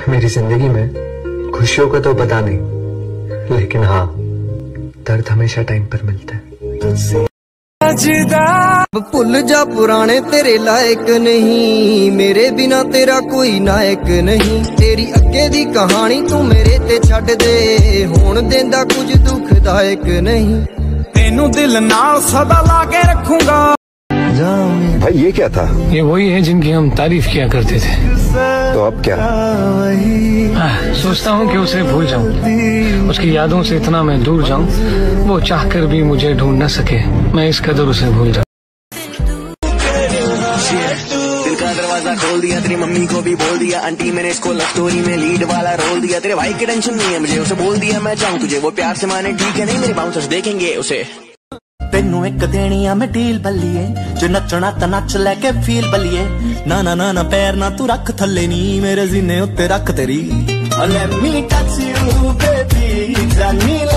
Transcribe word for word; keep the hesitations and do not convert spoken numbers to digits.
मेरी जिंदगी में खुशियों का तो पता नहीं, लेकिन हाँ दर्द हमेशा टाइम पर मिलता है। भूल जा पुराने तेरे लायक नहीं, मेरे बिना तेरा कोई नायक नहीं। तेरी अगे दी कहानी तू मेरे ते छड्ड दे, होण देंदा कुछ दुखदायक नहीं। तेनू दिल नाल सदा लाके रखूंगा। भाई ये क्या था? ये वही है जिनकी हम तारीफ किया करते थे। तो अब क्या? आ, सोचता हूँ कि उसे भूल जाऊं, उसकी यादों से इतना मैं दूर जाऊं, वो चाहकर भी मुझे ढूंढ न सके, मैं इस कदर उसे भूल जाऊं। दिल का दरवाजा खोल दिया, तेरी मम्मी को भी बोल दिया, आंटी मैंने इसको लव स्टोरी में लीड वाला रोल दिया। तेरे भाई की टेंशन नहीं है मुझे, उसे बोल दिया मैं चाहूँ तुझे, वो प्यार से माने ठीक है नहीं, मेरे बाउंसर्स देखेंगे उसे। तेनू एक देनी आ मैं डील बल्लिए, जो नचना ता नच लेके फील बल्लिए। ना ना ना ना पैर ना तू रख थल्ले नी, मेरे सीने उत्ते रख तेरी। Let me touch you baby,